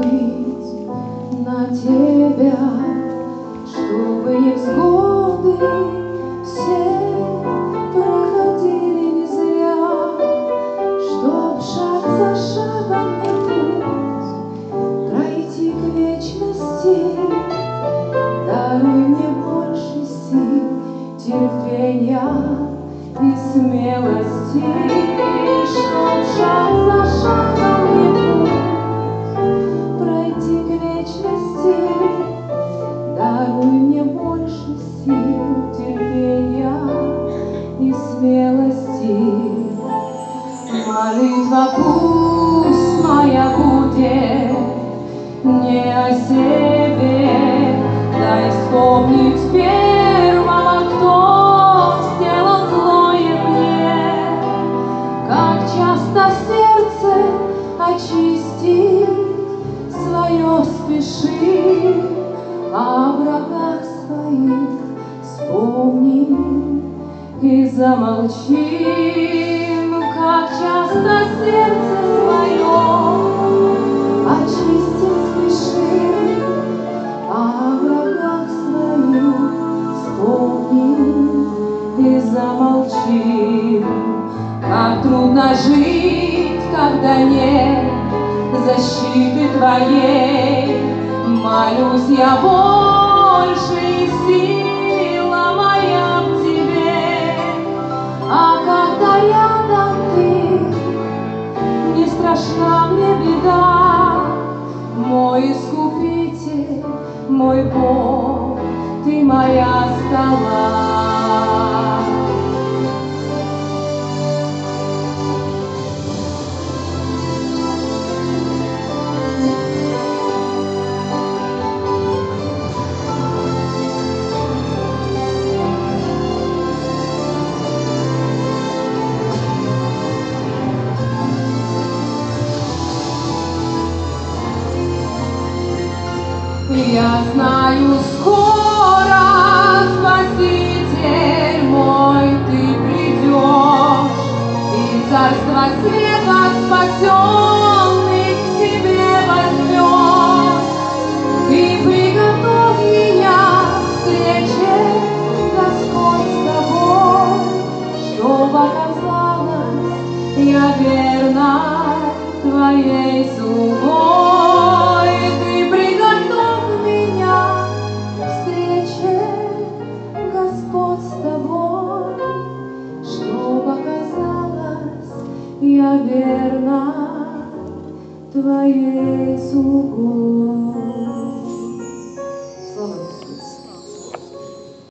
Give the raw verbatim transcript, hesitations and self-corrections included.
забыть на тебя, чтобы невзгоды все проходили не зря, чтоб шаг за шагом мне путь пройти к вечности. Даруй мне больше сил, терпения и смелости, чтоб шаг за шагом мне путь пройти к вечности. Даруй мне больше сил, терпения и смелости. Молитва пусть моя будет не о себе, дай вспомнить первого, кто сделал злое мне. Как часто сердце очистить свое спеши, о врагах своих вспомним и замолчим. Как часто сердце свое очистить спешим, о врагах своих вспомним и замолчим. Как трудно жить, когда нет защиты твоей. Молюсь я больше, и сила моя в тебе. А когда рядом ты, не страшна мне беда. Мой искупитель, мой Бог, ты моя скала. Я знаю, скоро, Спаситель мой, ты придешь, и царство света спасенных к себе возьмешь. Ты приготовь меня к встрече, Господь, с тобой, чтоб оказалась я верной твоей слугой. Я верна твоей слуге.